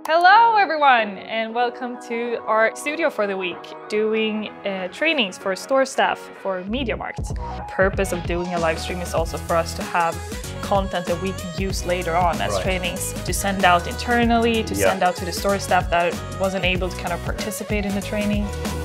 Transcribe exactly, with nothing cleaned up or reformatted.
Hello everyone and welcome to our studio for the week, doing uh, trainings for store staff for MediaMarkt. The purpose of doing a live stream is also for us to have content that we can use later on as right. trainings, to send out internally, to yeah. send out to the store staff that wasn't able to kind of participate in the training.